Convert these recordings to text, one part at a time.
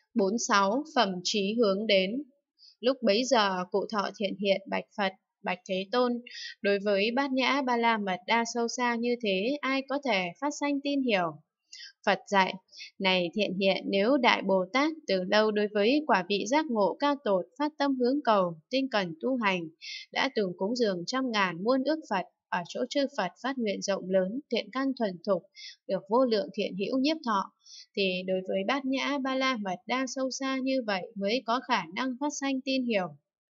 46. Phẩm trí hướng đến. Lúc bấy giờ cụ Thọ Thiện Hiện bạch Phật, bạch Thế Tôn, đối với Bát Nhã Ba La Mật đa sâu xa như thế, ai có thể phát sanh tin hiểu? Phật dạy, này Thiện Hiện, nếu Đại Bồ Tát từ lâu đối với quả vị giác ngộ cao tột phát tâm hướng cầu, tinh cần tu hành, đã từng cúng dường trăm ngàn muôn ước Phật, ở chỗ chư Phật phát nguyện rộng lớn, thiện căn thuần thục, được vô lượng thiện hữu nhiếp thọ, thì đối với Bát Nhã Ba La Mật đa sâu xa như vậy mới có khả năng phát sanh tin hiểu.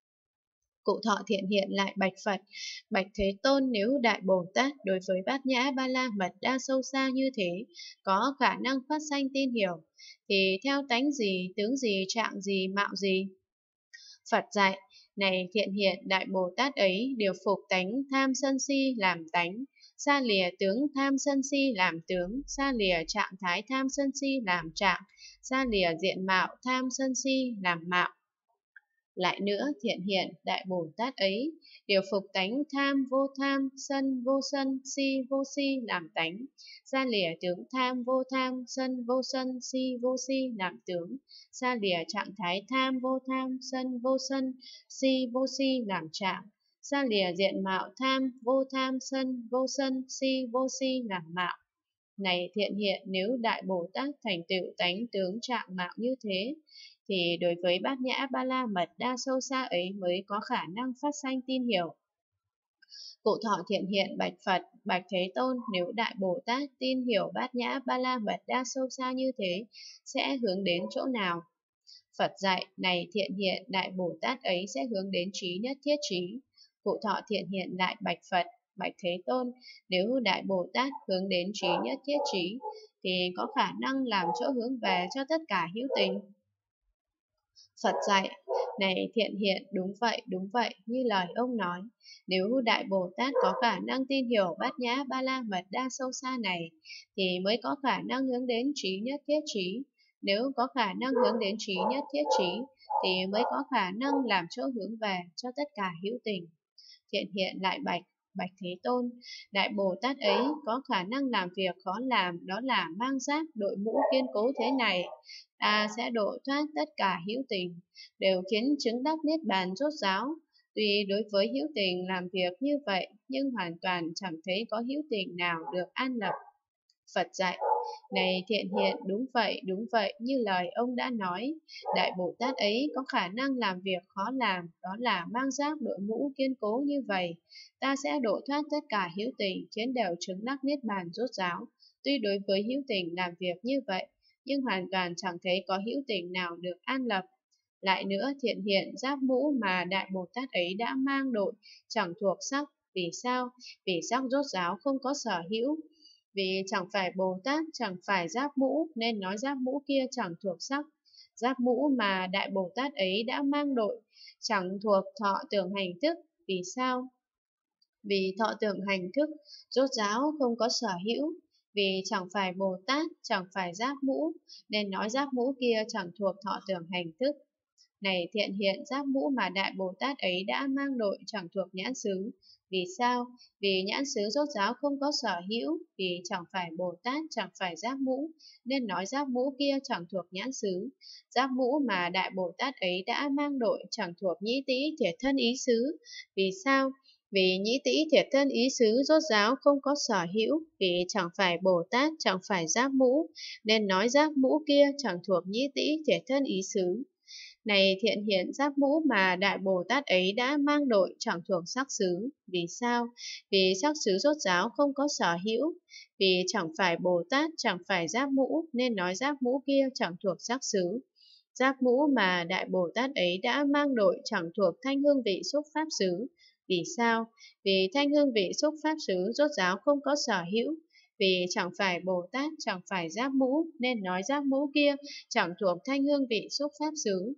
Cụ Thọ Thiện Hiện lại bạch Phật, bạch Thế Tôn, nếu Đại Bồ Tát đối với Bát Nhã Ba La Mật đa sâu xa như thế, có khả năng phát sanh tin hiểu, thì theo tánh gì, tướng gì, trạng gì, mạo gì? Phật dạy, này Thiện Hiện, Đại Bồ Tát ấy điều phục tánh tham sân si làm tánh, xa lìa tướng tham sân si làm tướng, xa lìa trạng thái tham sân si làm trạng, xa lìa diện mạo tham sân si làm mạo. Lại nữa, Thiện Hiện, Đại Bồ Tát ấy điều phục tánh tham, vô sân, si vô si làm tánh, xa lìa tướng tham, vô sân, si vô si làm tướng, xa lìa trạng thái tham, vô sân, si vô si làm trạng, xa lìa diện mạo tham, vô sân, si vô si làm mạo. Này Thiện Hiện, nếu Đại Bồ Tát thành tựu tánh tướng trạng mạo như thế, thì đối với Bát Nhã Ba La Mật đa sâu xa ấy mới có khả năng phát sanh tin hiểu. Cụ Thọ Thiện Hiện bạch Phật, bạch Thế Tôn, nếu Đại Bồ Tát tin hiểu Bát Nhã Ba La Mật đa sâu xa như thế, sẽ hướng đến chỗ nào? Phật dạy, này Thiện Hiện, Đại Bồ Tát ấy sẽ hướng đến trí nhất thiết trí. Cụ Thọ Thiện Hiện lại bạch Phật, bạch Thế Tôn, nếu Đại Bồ Tát hướng đến trí nhất thiết trí, thì có khả năng làm chỗ hướng về cho tất cả hữu tình. Phật dạy, này Thiện Hiện, đúng vậy, như lời ông nói, nếu Đại Bồ Tát có khả năng tin hiểu Bát Nhã Ba La Mật đa sâu xa này, thì mới có khả năng hướng đến trí nhất thiết trí. Nếu có khả năng hướng đến trí nhất thiết trí, thì mới có khả năng làm chỗ hướng về cho tất cả hữu tình. Thiện Hiện lại bạch Thế Tôn, Đại Bồ Tát ấy có khả năng làm việc khó làm, đó là mang giáp đội mũ kiên cố thế này, ta sẽ độ thoát tất cả hữu tình, đều khiến chứng đắc niết bàn rốt ráo. Tuy đối với hữu tình làm việc như vậy, nhưng hoàn toàn chẳng thấy có hữu tình nào được an lập. Phật dạy, này Thiện Hiện, đúng vậy, như lời ông đã nói, Đại Bồ Tát ấy có khả năng làm việc khó làm, đó là mang giáp đội mũ kiên cố như vậy, ta sẽ độ thoát tất cả hữu tình, khiến đều chứng đắc niết bàn rốt ráo. Tuy đối với hữu tình làm việc như vậy, nhưng hoàn toàn chẳng thấy có hữu tình nào được an lập. Lại nữa, Thiện Hiện, giáp mũ mà Đại Bồ Tát ấy đã mang đội chẳng thuộc sắc. Vì sao? Vì sắc rốt ráo không có sở hữu. Vì chẳng phải Bồ Tát, chẳng phải giáp mũ, nên nói giáp mũ kia chẳng thuộc sắc. Giáp mũ mà Đại Bồ Tát ấy đã mang đội chẳng thuộc thọ tưởng hành thức. Vì sao? Vì thọ tưởng hành thức rốt ráo không có sở hữu. Vì chẳng phải Bồ Tát, chẳng phải giáp mũ, nên nói giáp mũ kia chẳng thuộc thọ tưởng hành thức. Này Thiện Hiện, giáp mũ mà Đại Bồ Tát ấy đã mang đội chẳng thuộc nhãn xứ. Vì sao? Vì nhãn xứ rốt ráo không có sở hữu. Vì chẳng phải Bồ Tát, chẳng phải giáp mũ, nên nói giáp mũ kia chẳng thuộc nhãn xứ. Giáp mũ mà Đại Bồ Tát ấy đã mang đội chẳng thuộc nhĩ tĩ thiệt thân ý xứ. Vì sao? Vì nhĩ tĩ thiệt thân ý xứ rốt ráo không có sở hữu. Vì chẳng phải Bồ Tát, chẳng phải giáp mũ, nên nói giáp mũ kia chẳng thuộc nhĩ tĩ thiệt thân ý xứ. Này Thiện Hiện, giáp mũ mà Đại Bồ Tát ấy đã mang đội chẳng thuộc sắc xứ. Vì sao? Vì sắc xứ rốt ráo không có sở hữu. Vì chẳng phải Bồ Tát, chẳng phải giáp mũ, nên nói giáp mũ kia chẳng thuộc sắc xứ. Giáp mũ mà Đại Bồ Tát ấy đã mang đội chẳng thuộc thanh hương vị xúc pháp xứ. Vì sao? Vì thanh hương vị xúc pháp xứ rốt ráo không có sở hữu. Vì chẳng phải Bồ Tát, chẳng phải giáp mũ, nên nói giáp mũ kia chẳng thuộc thanh hương vị xúc pháp xứ.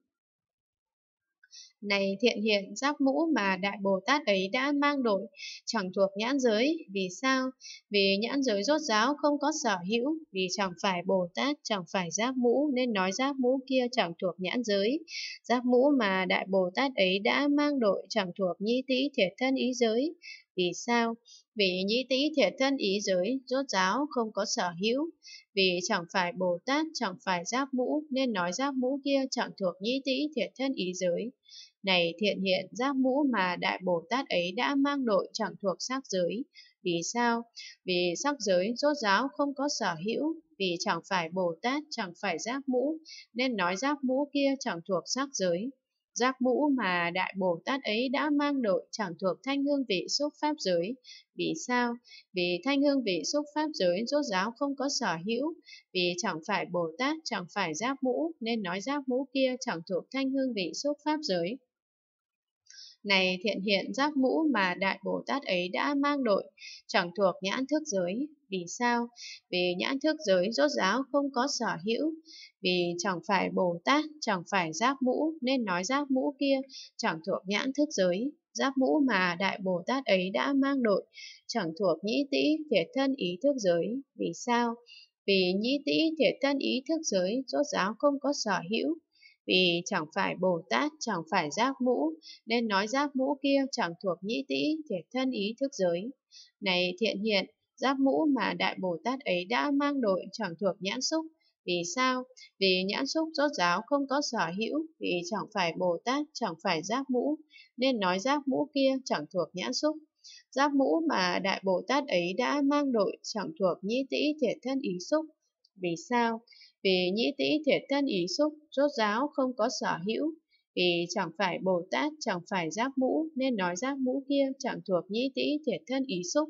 Này Thiện Hiện, giáp mũ mà Đại Bồ Tát ấy đã mang đội chẳng thuộc nhãn giới. Vì sao? Vì nhãn giới rốt ráo không có sở hữu. Vì chẳng phải Bồ Tát, chẳng phải giáp mũ, nên nói giáp mũ kia chẳng thuộc nhãn giới. Giáp mũ mà Đại Bồ Tát ấy đã mang đội chẳng thuộc nhĩ tĩ thiệt thân ý giới. Vì sao? Vì nhĩ tĩ thiệt thân ý giới, rốt ráo không có sở hữu. Vì chẳng phải Bồ Tát, chẳng phải giáp mũ, nên nói giáp mũ kia chẳng thuộc nhĩ tĩ thiệt thân ý giới. Này thiện hiện, giáp mũ mà Đại Bồ Tát ấy đã mang đội chẳng thuộc sắc giới. Vì sao? Vì sắc giới rốt ráo không có sở hữu. Vì chẳng phải Bồ Tát, chẳng phải giáp mũ, nên nói giáp mũ kia chẳng thuộc sắc giới. Giáp mũ mà Đại Bồ Tát ấy đã mang đội chẳng thuộc thanh hương vị xúc pháp giới. Vì sao? Vì thanh hương vị xúc pháp giới rốt ráo không có sở hữu. Vì chẳng phải Bồ Tát, chẳng phải giáp mũ, nên nói giáp mũ kia chẳng thuộc thanh hương vị xúc pháp giới. Này thiện hiện, giáp mũ mà Đại Bồ Tát ấy đã mang đội chẳng thuộc nhãn thức giới. Vì sao? Vì nhãn thức giới rốt ráo không có sở hữu. Vì chẳng phải Bồ Tát, chẳng phải giáp mũ, nên nói giáp mũ kia chẳng thuộc nhãn thức giới. Giáp mũ mà Đại Bồ Tát ấy đã mang đội chẳng thuộc nhĩ tĩ thiệt thân ý thức giới. Vì sao? Vì nhĩ tĩ thiệt thân ý thức giới rốt ráo không có sở hữu. Vì chẳng phải Bồ Tát, chẳng phải giáp mũ, nên nói giáp mũ kia chẳng thuộc nhĩ tĩ thiệt thân ý thức giới. Này thiện hiện, giáp mũ mà Đại Bồ Tát ấy đã mang đội chẳng thuộc nhãn xúc. Vì sao? Vì nhãn xúc rốt ráo không có sở hữu. Vì chẳng phải Bồ Tát, chẳng phải giáp mũ, nên nói giáp mũ kia chẳng thuộc nhãn xúc. Giáp mũ mà Đại Bồ Tát ấy đã mang đội chẳng thuộc nhĩ tĩ thiệt thân ý xúc. Vì sao? Vì nhĩ tĩ thiệt thân ý xúc rốt ráo không có sở hữu. Vì chẳng phải Bồ Tát, chẳng phải giáp mũ, nên nói giáp mũ kia chẳng thuộc nhĩ tĩ thiệt thân ý xúc.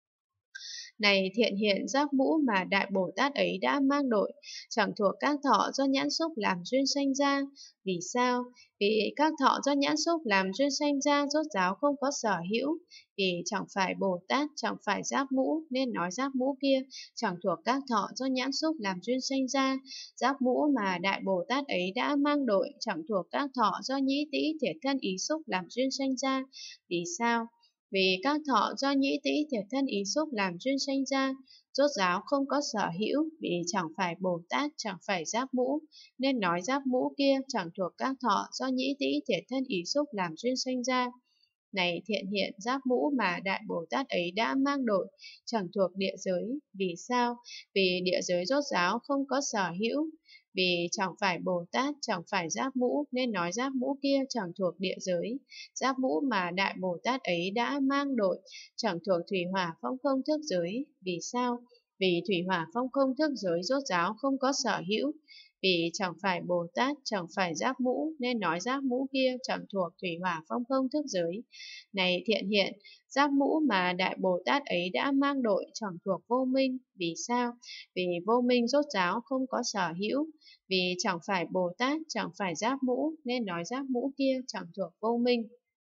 Này thiện hiện, giáp mũ mà Đại Bồ Tát ấy đã mang đội chẳng thuộc các thọ do nhãn xúc làm duyên sanh ra. Vì sao? Vì các thọ do nhãn xúc làm duyên sanh ra rốt ráo không có sở hữu. Vì chẳng phải Bồ Tát, chẳng phải giáp mũ, nên nói giáp mũ kia chẳng thuộc các thọ do nhãn xúc làm duyên sanh ra. Giáp mũ mà Đại Bồ Tát ấy đã mang đội chẳng thuộc các thọ do nhĩ tĩ thiệt thân ý xúc làm duyên sanh ra. Vì sao? Vì các thọ do nhĩ tĩ thiệt thân ý xúc làm duyên sanh ra, rốt ráo không có sở hữu. Vì chẳng phải Bồ Tát, chẳng phải giáp mũ, nên nói giáp mũ kia chẳng thuộc các thọ do nhĩ tĩ thiệt thân ý xúc làm duyên sanh ra. Này thiện hiện, giáp mũ mà Đại Bồ Tát ấy đã mang đội chẳng thuộc địa giới. Vì sao? Vì địa giới rốt ráo không có sở hữu. Vì chẳng phải Bồ Tát, chẳng phải giáp mũ, nên nói giáp mũ kia chẳng thuộc địa giới. Giáp mũ mà Đại Bồ Tát ấy đã mang đội chẳng thuộc thủy hỏa phong không thức giới. Vì sao? Vì thủy hỏa phong không thức giới rốt ráo không có sở hữu. Vì chẳng phải Bồ Tát, chẳng phải giáp mũ, nên nói giáp mũ kia chẳng thuộc thủy hỏa phong không thức giới. Này thiện hiện, giáp mũ mà Đại Bồ Tát ấy đã mang đội chẳng thuộc vô minh. Vì sao? Vì vô minh rốt ráo không có sở hữu. Vì chẳng phải Bồ Tát, chẳng phải giáp mũ, nên nói giáp mũ kia chẳng thuộc vô minh.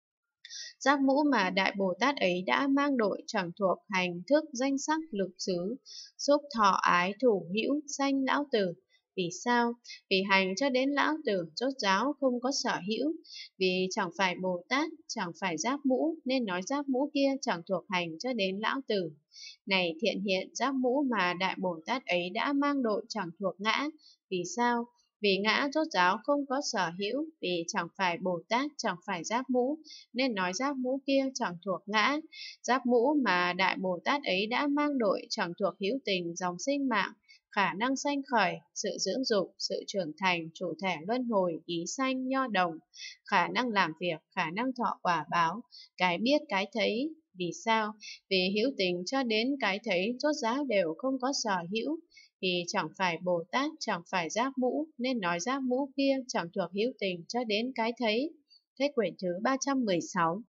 Giáp mũ mà Đại Bồ Tát ấy đã mang đội chẳng thuộc hành thức danh sắc lục xứ, xúc thọ ái thủ hữu sanh lão tử. Vì sao? Vì hành cho đến lão tử rốt ráo không có sở hữu. Vì chẳng phải Bồ Tát, chẳng phải giáp mũ, nên nói giáp mũ kia chẳng thuộc hành cho đến lão tử. Này thiện hiện, giáp mũ mà Đại Bồ Tát ấy đã mang đội chẳng thuộc ngã. Vì sao? Vì ngã rốt ráo không có sở hữu. Vì chẳng phải Bồ Tát, chẳng phải giáp mũ, nên nói giáp mũ kia chẳng thuộc ngã. Giáp mũ mà Đại Bồ Tát ấy đã mang đội chẳng thuộc hữu tình dòng sinh mạng, khả năng sanh khởi, sự dưỡng dục, sự trưởng thành, chủ thể luân hồi, ý sanh, nho đồng, khả năng làm việc, khả năng thọ quả báo, cái biết, cái thấy. Vì sao? Vì hữu tình cho đến cái thấy rốt ráo đều không có sở hữu. Vì chẳng phải Bồ Tát, chẳng phải giáp mũ, nên nói giáp mũ kia chẳng thuộc hữu tình cho đến cái thấy. Hết quyển thứ 316.